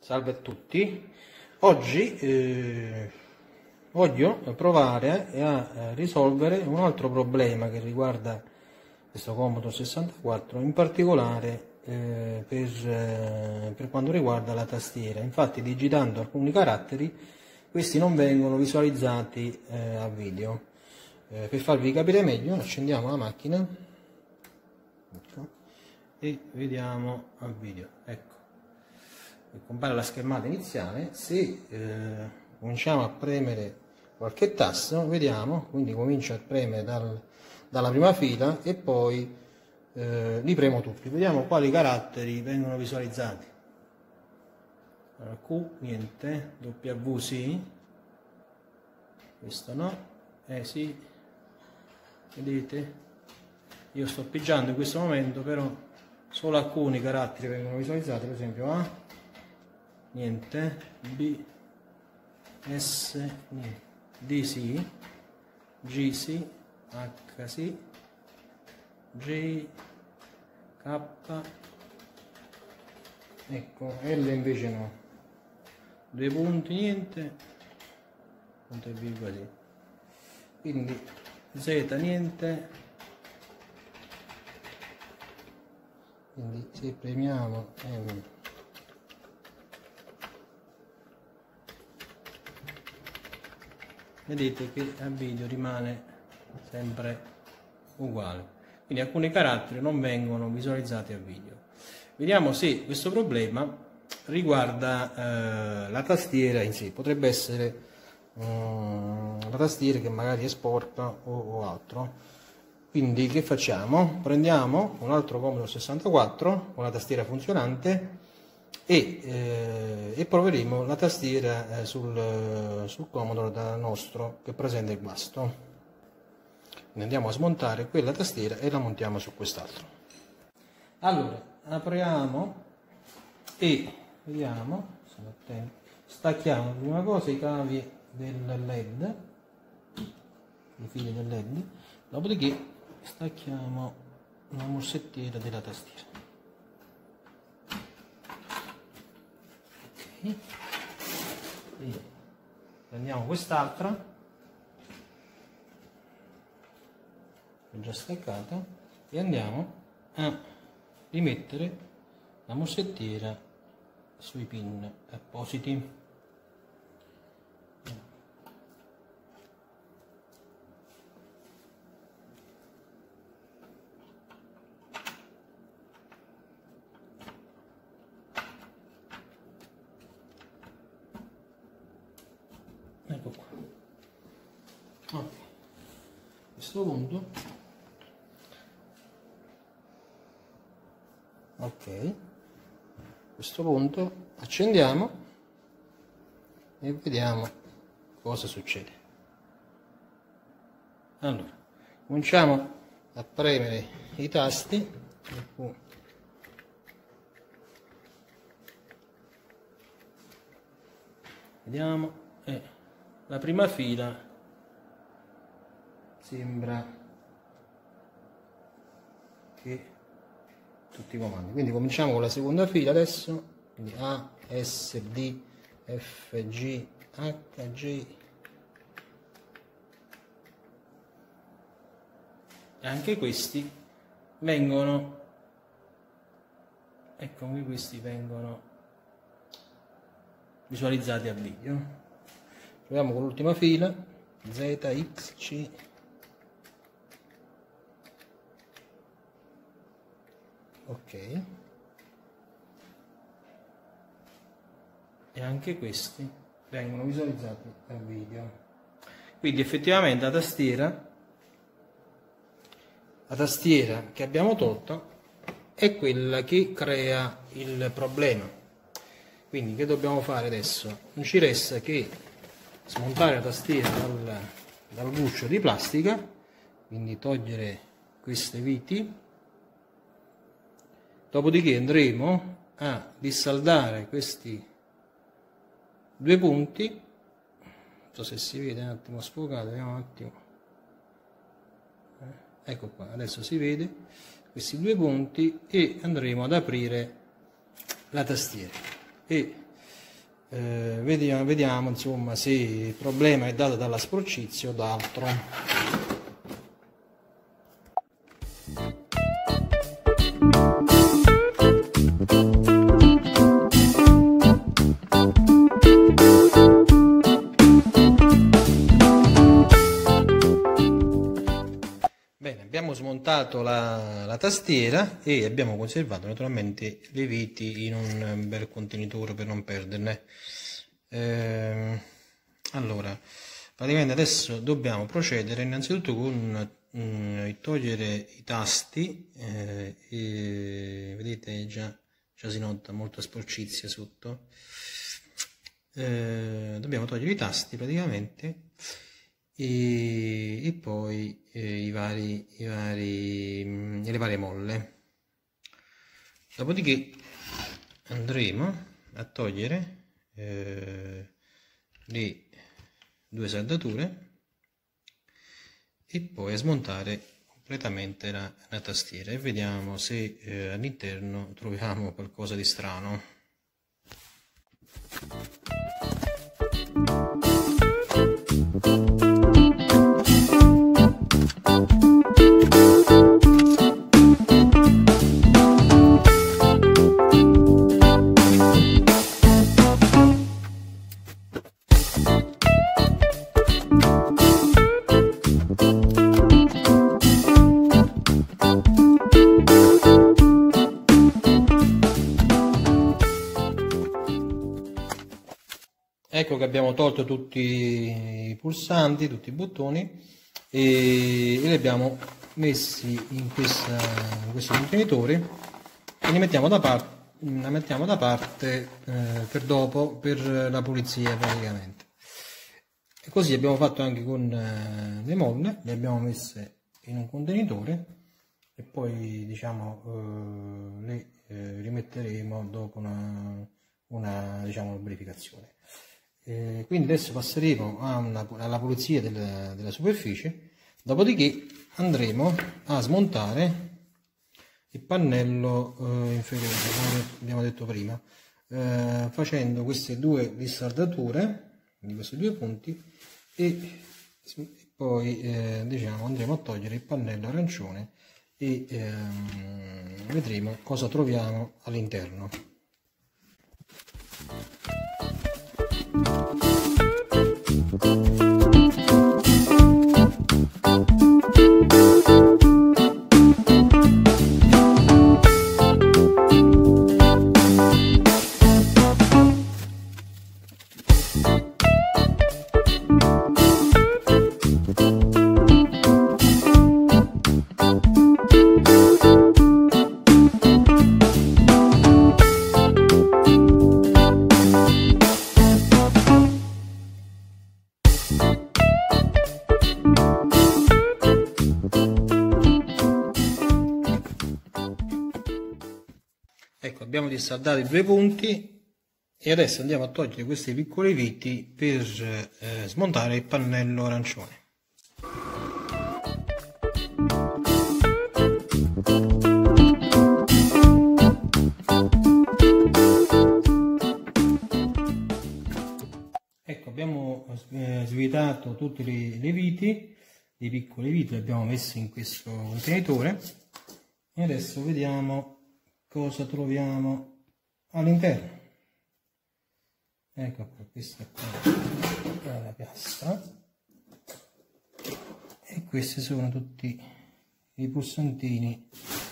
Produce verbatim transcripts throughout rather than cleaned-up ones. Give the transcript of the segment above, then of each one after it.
Salve a tutti. Oggi eh, voglio provare a risolvere un altro problema che riguarda questo Commodore sessantaquattro, in particolare eh, per, eh, per quanto riguarda la tastiera. Infatti, digitando alcuni caratteri, questi non vengono visualizzati eh, a video. Eh, per farvi capire meglio, accendiamo la macchina, ecco, e vediamo al video. Ecco, compare la schermata iniziale. Se eh, cominciamo a premere qualche tasto, vediamo, quindi comincio a premere dal, dalla prima fila e poi eh, li premo tutti. Vediamo quali caratteri vengono visualizzati. Allora, Q niente, W sì, questo no, eh sì, vedete, io sto pigiando in questo momento, però solo alcuni caratteri vengono visualizzati, per esempio A niente, B, S niente, D sì, G sì, H sì, J, K, ecco, L invece no, due punti niente, punto e virgola sì, quindi Z niente, quindi se premiamo M, vedete che al video rimane sempre uguale, quindi alcuni caratteri non vengono visualizzati a video. Vediamo se questo problema riguarda eh, la tastiera in sé. Potrebbe essere um, la tastiera che magari è sporca o, o altro. Quindi che facciamo? Prendiamo un altro Commodore sessantaquattro con la tastiera funzionante e, eh, e proveremo la tastiera eh, sul, sul Commodore da nostro che presenta il guasto. Quindi andiamo a smontare quella tastiera e la montiamo su quest'altro. Allora, apriamo e vediamo, stacchiamo prima cosa i cavi del led, i fili del led, dopodiché stacchiamo la morsettiera della tastiera. Ok, e prendiamo quest'altra, è già staccata, e andiamo a rimettere la morsettiera sui pin appositi. Ecco qua. Ok, a questo punto, ok, a questo punto accendiamo e vediamo cosa succede. Allora, cominciamo a premere i tasti, vediamo, eh, la prima fila sembra che tutti i comandi, quindi cominciamo con la seconda fila adesso, quindi A, S, D, F, G, H, J, e anche questi vengono, ecco, anche questi vengono visualizzati a video. Proviamo con l'ultima fila, Z, X, C, ok, e anche questi vengono visualizzati al video. Quindi effettivamente la tastiera la tastiera che abbiamo tolto è quella che crea il problema. Quindi che dobbiamo fare adesso? Non ci resta che smontare la tastiera dal, dal guscio di plastica, quindi togliere queste viti, dopodiché andremo a dissaldare questi due punti, non so se si vede, un attimo sfocato, vediamo un attimo, ecco qua, adesso si vede questi due punti, e andremo ad aprire la tastiera e eh, vediamo, vediamo insomma se il problema è dato dalla sporcizia o da altro. Bene, abbiamo smontato la, la tastiera e abbiamo conservato naturalmente le viti in un bel contenitore per non perderne. Eh, allora, praticamente adesso dobbiamo procedere innanzitutto con mm, togliere i tasti, eh, e, vedete già, già si nota molta sporcizia sotto. Eh, dobbiamo togliere i tasti praticamente. E, e poi eh, i vari, i vari, mh, le varie molle. Dopodiché andremo a togliere eh, le due saldature e poi a smontare completamente la, la tastiera e vediamo se eh, all'interno troviamo qualcosa di strano. Ecco che abbiamo tolto tutti i pulsanti, tutti i bottoni e, e li abbiamo messi in, questa, in questo contenitore e li mettiamo da, par la mettiamo da parte eh, per dopo, per la pulizia praticamente. E così abbiamo fatto anche con eh, le molle, le abbiamo messe in un contenitore e poi diciamo eh, le eh, rimetteremo dopo una, una diciamo, lubrificazione. Eh, quindi adesso passeremo a una, alla pulizia del, della superficie, dopodiché andremo a smontare il pannello eh, inferiore, come abbiamo detto prima, eh, facendo queste due rissaldature di questi due punti e poi eh, diciamo andremo a togliere il pannello arancione e ehm, vedremo cosa troviamo all'interno. Ecco, abbiamo dissaldato i due punti e adesso andiamo a togliere questi piccoli viti per eh, smontare il pannello arancione. Ecco, abbiamo eh, svitato tutte le, le viti, i piccoli viti li abbiamo messi in questo contenitore e adesso vediamo cosa troviamo all'interno. Ecco qua, questa qua è la piastra e questi sono tutti i pulsantini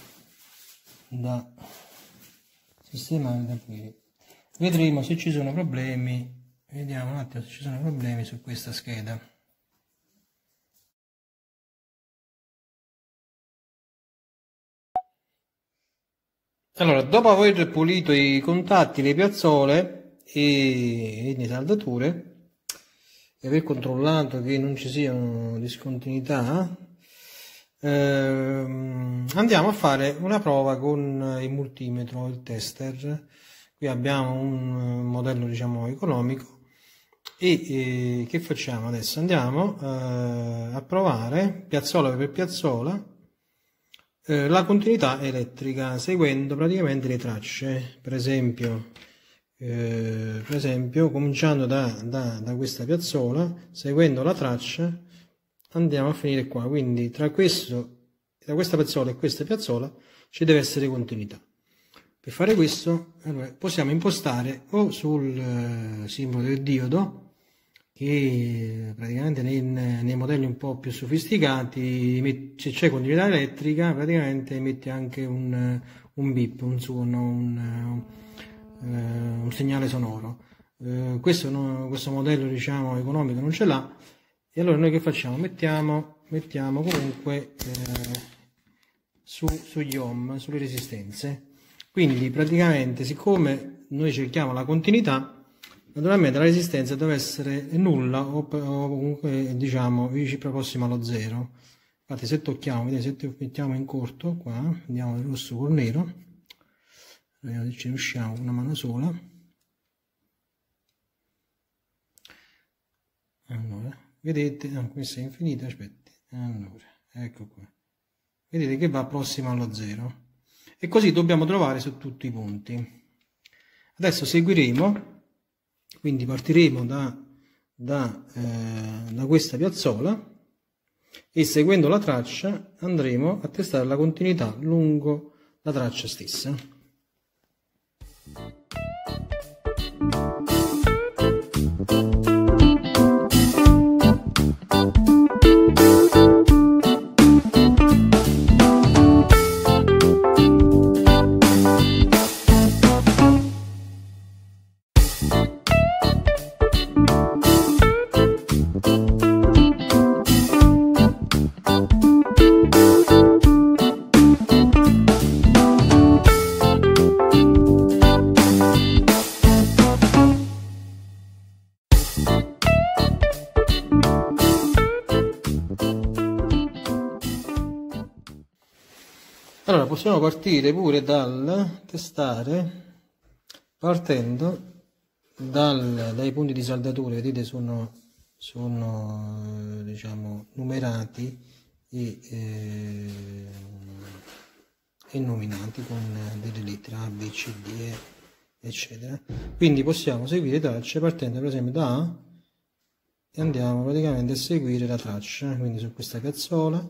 da sistemare da qui. Vedremo se ci sono problemi, vediamo un attimo se ci sono problemi su questa scheda. Allora, dopo aver pulito i contatti, le piazzole e le saldature e aver controllato che non ci siano discontinuità, ehm, andiamo a fare una prova con il multimetro, il tester. Qui abbiamo un modello diciamo economico e, e che facciamo adesso? Andiamo eh, a provare piazzola per piazzola la continuità elettrica seguendo praticamente le tracce. Per esempio eh, per esempio cominciando da, da, da questa piazzola, seguendo la traccia andiamo a finire qua, quindi tra questo, tra questa piazzola e questa piazzola ci deve essere continuità. Per fare questo allora, possiamo impostare o sul eh, simbolo del diodo, che praticamente nei, nei modelli un po' più sofisticati, se c'è continuità elettrica, praticamente mette anche un, un bip, un suono, un, un, un segnale sonoro. Eh, questo, no, questo modello diciamo economico non ce l'ha, e allora noi che facciamo? Mettiamo, mettiamo comunque eh, su, sugli ohm, sulle resistenze. Quindi praticamente, siccome noi cerchiamo la continuità, naturalmente la resistenza deve essere nulla o, o comunque diciamo prossima allo zero. Infatti se tocchiamo, vedete, se mettiamo in corto qua, andiamo il rosso col nero, vediamo se ci riusciamo con una mano sola. Allora, vedete, no, questa è infinita, aspetti, allora, ecco qua. Vedete che va prossima allo zero. E così dobbiamo trovare su tutti i punti. Adesso seguiremo. Quindi partiremo da, da, eh, da questa piazzola e seguendo la traccia andremo a testare la continuità lungo la traccia stessa. Allora possiamo partire pure dal testare partendo dal, dai punti di saldatura, vedete sono, sono diciamo numerati e, eh, e nominati con delle lettere A, B, C, D, E, eccetera. Quindi possiamo seguire tracce partendo per esempio da A e andiamo praticamente a seguire la traccia, quindi su questa piazzola,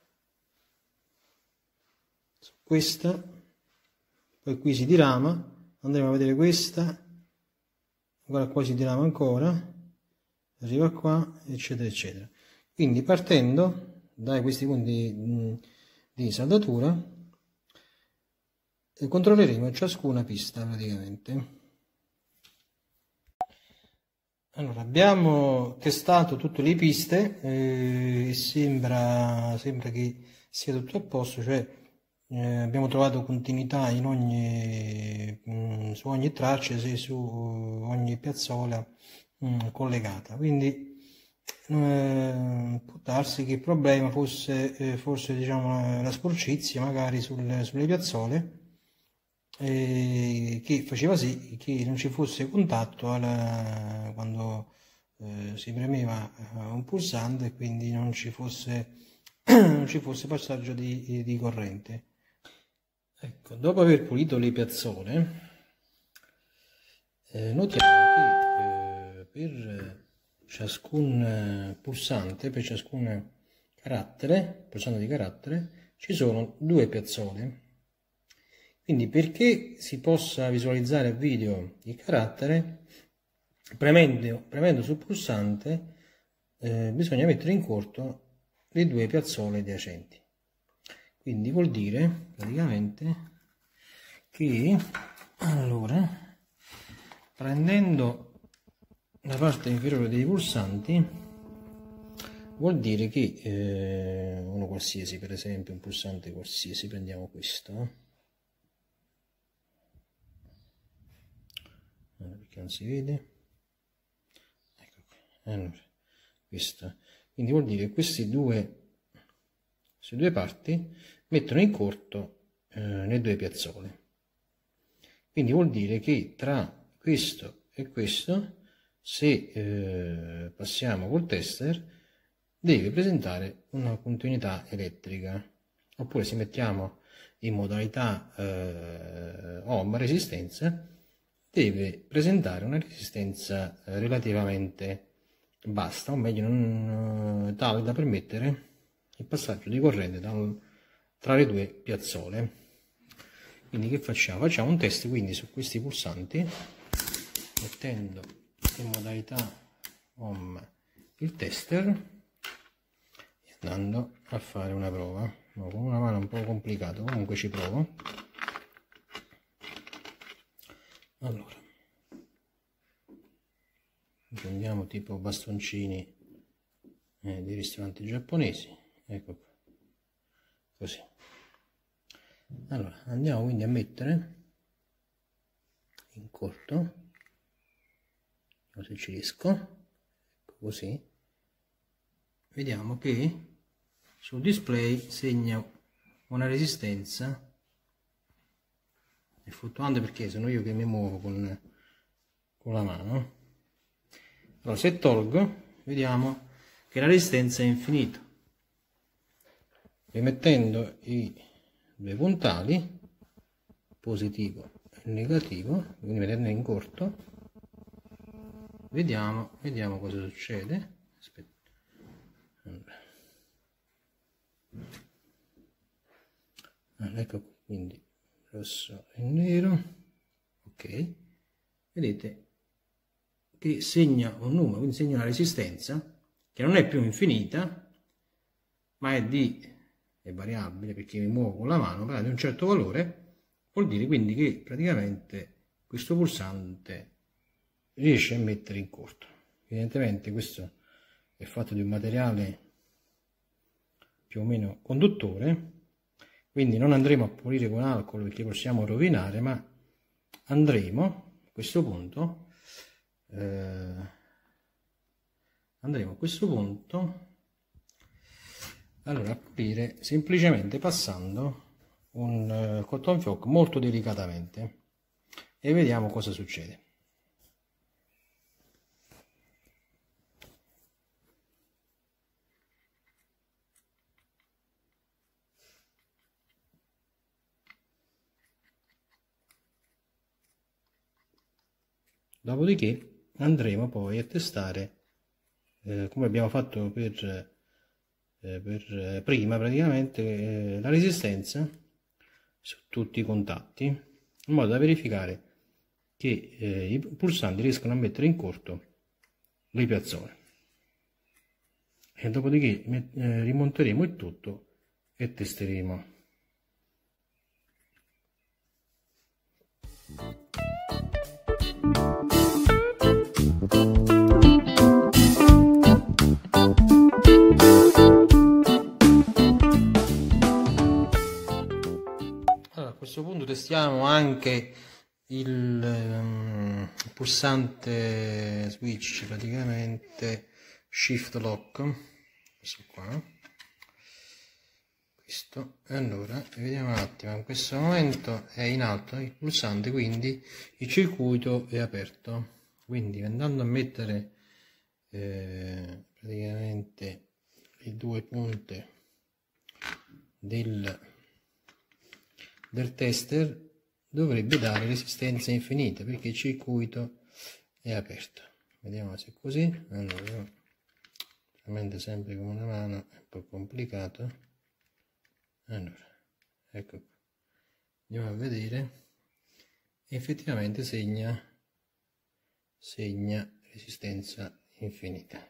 questa, poi qui si dirama, andremo a vedere questa, ancora qua si dirama ancora, arriva qua, eccetera eccetera. Quindi partendo da questi punti di, di saldatura controlleremo ciascuna pista praticamente. Allora, abbiamo testato tutte le piste e eh, sembra, sembra che sia tutto a posto, cioè Eh, abbiamo trovato continuità in ogni, mh, su ogni traccia, e su ogni piazzola mh, collegata, quindi eh, può darsi che il problema fosse eh, forse diciamo la sporcizia magari sul, sulle piazzole, eh, che faceva sì che non ci fosse contatto alla, quando eh, si premeva un pulsante e quindi non ci fosse, non ci fosse passaggio di, di corrente. Ecco, dopo aver pulito le piazzole, eh, notiamo che eh, per ciascun pulsante, per ciascun carattere, pulsante di carattere, ci sono due piazzole. Quindi perché si possa visualizzare a video il carattere, premendo, premendo sul pulsante eh, bisogna mettere in corto le due piazzole adiacenti. Quindi vuol dire praticamente che allora prendendo la parte inferiore dei pulsanti vuol dire che eh, uno qualsiasi, per esempio un pulsante qualsiasi, prendiamo questo, allora, perché non si vede, ecco qui, allora, questo, quindi vuol dire che questi due queste due parti mettono in corto eh, le due piazzole, quindi vuol dire che tra questo e questo, se eh, passiamo col tester, deve presentare una continuità elettrica, oppure se mettiamo in modalità eh, ohm resistenza deve presentare una resistenza relativamente bassa, o meglio non tale da permettere il passaggio di corrente dal, tra le due piazzole. Quindi che facciamo? Facciamo un test quindi su questi pulsanti, mettendo in modalità home il tester e andando a fare una prova. No, con una mano è un po' complicato, comunque ci provo. Allora, prendiamo tipo bastoncini eh, dei ristoranti giapponesi, ecco qua, così. Allora andiamo quindi a mettere in corto, vediamo se ci riesco, ecco così. Vediamo che sul display segna una resistenza, è fluttuante perché sono io che mi muovo con, con la mano. Allora se tolgo vediamo che la resistenza è infinita, rimettendo i due puntali positivo e negativo, quindi vedendo in corto, vediamo vediamo cosa succede. Aspetta. Allora. Allora, ecco quindi rosso e nero, ok, vedete che segna un numero, quindi segna una resistenza che non è più infinita ma è di è variabile perché mi muovo con la mano, però di un certo valore, vuol dire quindi che praticamente questo pulsante riesce a mettere in corto. Evidentemente questo è fatto di un materiale più o meno conduttore, quindi non andremo a pulire con alcol perché possiamo rovinare, ma andremo a questo punto eh, andremo a questo punto allora a pulire semplicemente passando un uh, cotton fioc molto delicatamente e vediamo cosa succede. Dopodiché andremo poi a testare eh, come abbiamo fatto per per prima praticamente eh, la resistenza su tutti i contatti, in modo da verificare che eh, i pulsanti riescono a mettere in corto le piazzole, e dopodiché eh, rimonteremo il tutto e testeremo. A questo punto testiamo anche il um, pulsante switch, praticamente shift lock, questo qua, questo. E allora vediamo un attimo, in questo momento è in alto il pulsante, quindi il circuito è aperto, quindi andando a mettere eh, praticamente le due punte del del tester dovrebbe dare resistenza infinita perché il circuito è aperto. Vediamo se è così. Allora, veramente sempre con una mano è un po' complicato. Allora, ecco qua. Andiamo a vedere. Effettivamente segna segna resistenza infinita.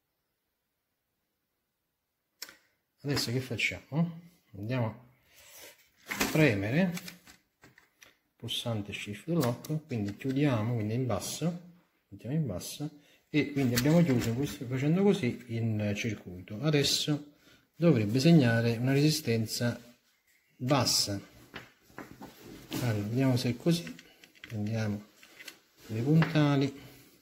Adesso che facciamo? Andiamo premere pulsante shift lock, quindi chiudiamo, quindi in basso, mettiamo in basso, e quindi abbiamo chiuso questo, facendo così il circuito. Adesso dovrebbe segnare una resistenza bassa. Allora vediamo se è così, prendiamo dei puntali,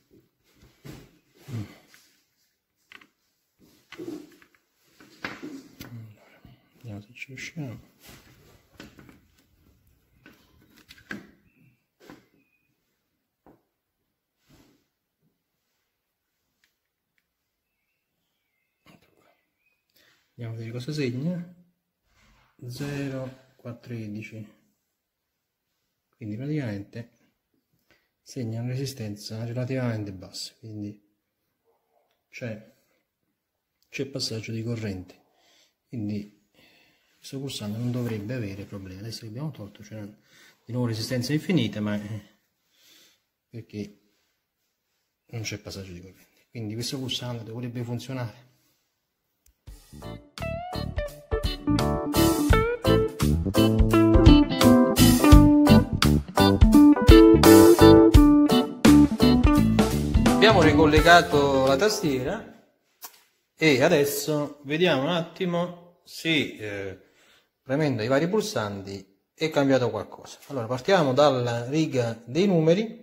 allora, vediamo se ci riusciamo. Andiamo a vedere cosa segna. Zero quattordici, quindi praticamente segna una resistenza relativamente bassa, quindi c'è c'è passaggio di corrente, quindi questo pulsante non dovrebbe avere problemi. Adesso l'abbiamo tolto, c'è di nuovo resistenza infinita, ma perché non c'è passaggio di corrente, quindi questo pulsante dovrebbe funzionare. Abbiamo ricollegato la tastiera e adesso vediamo un attimo se eh, premendo i vari pulsanti è cambiato qualcosa. Allora partiamo dalla riga dei numeri.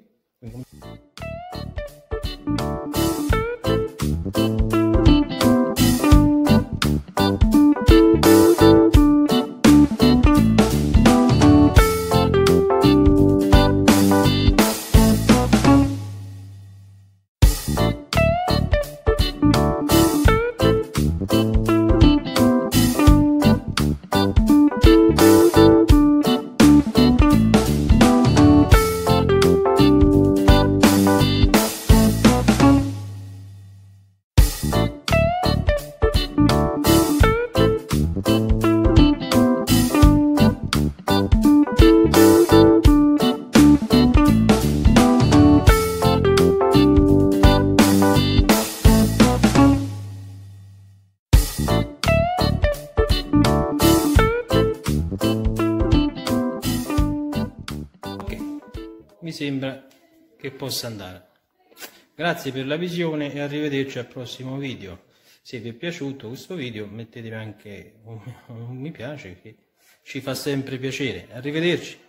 Mi sembra che possa andare. Grazie per la visione e arrivederci al prossimo video. Se vi è piaciuto questo video mettetevi anche un, un mi piace, che ci fa sempre piacere. Arrivederci.